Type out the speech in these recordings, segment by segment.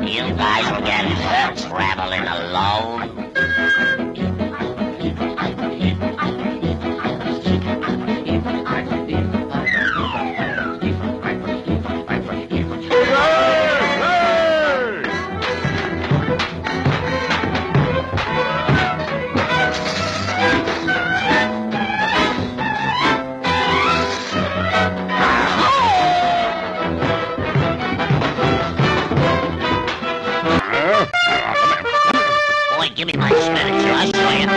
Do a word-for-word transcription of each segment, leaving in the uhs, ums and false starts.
You guys will get hurt traveling alone. Give me my spinach, I'll show you.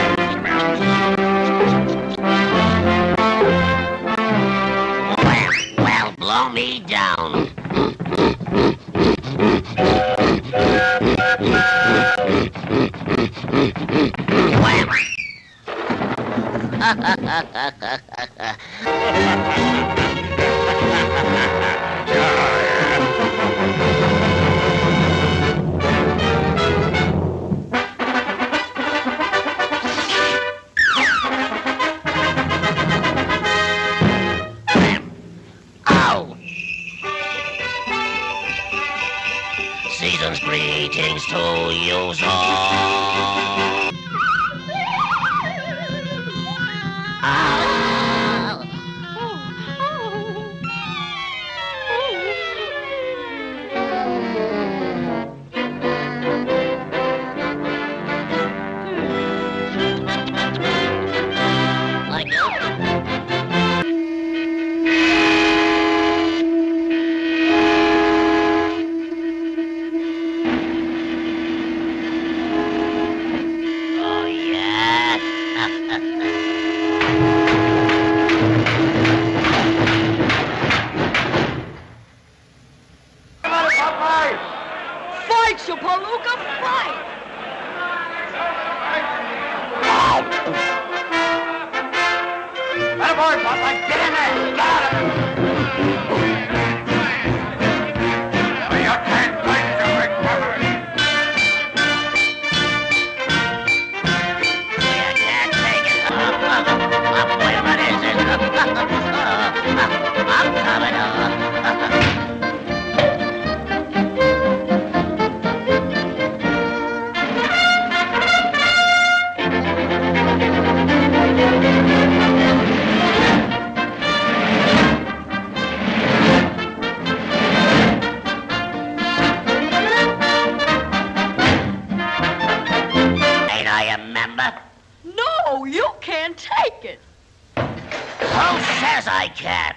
Well, well, blow me down. Season's greetings to you all. Ah. Like you. Fight, Shapalooka, fight! That boy, Popeye, get in there! Got him! You can't fight the big brother! You can't take it. Wait a minute, is it? I'm coming up. No, you can't take it. Who says I can't?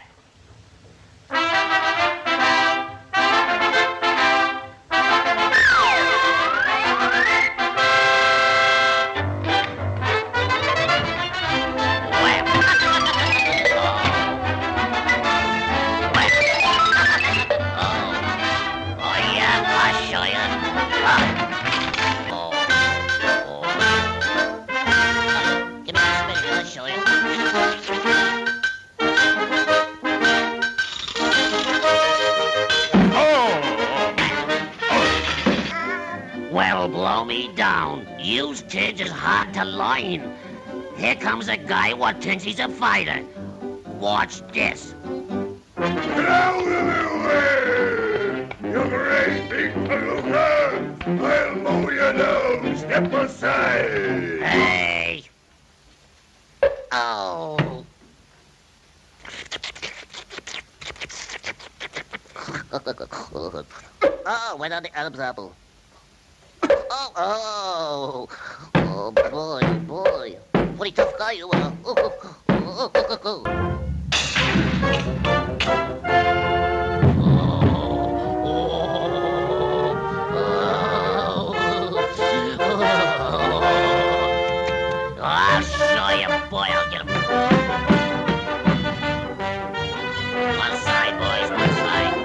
Well, blow me down. Use kids is hard to line. Here comes a guy what thinks he's a fighter. Watch this. Get out of the way! You great big palooka! I'll mow you down! Step aside! Hey! Oh! Oh, went on the Adam's apple. Oh, oh, oh, boy, boy. Pretty tough guy you are. Oh, oh, oh, oh, oh, oh. I'll show you, boy. I'll get him. One side, boys, one side.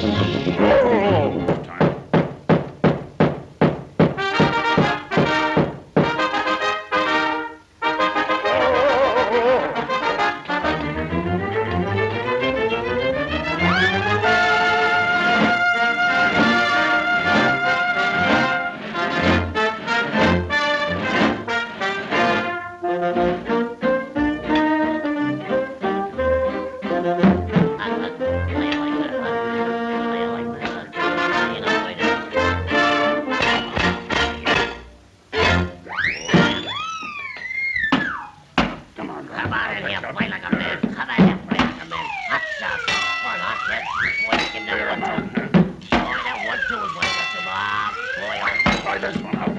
Oh, time. Come on, Rob. Come on in here, play like a man. Come on in, play like a man. Hot shot. One hot hit. Boy, give me one two. Boy, that one two is what I got to Bob. Boy, Try this one out.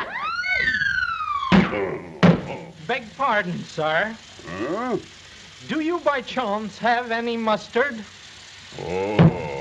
Beg pardon, sir. Huh? Do you by chance have any mustard? Oh.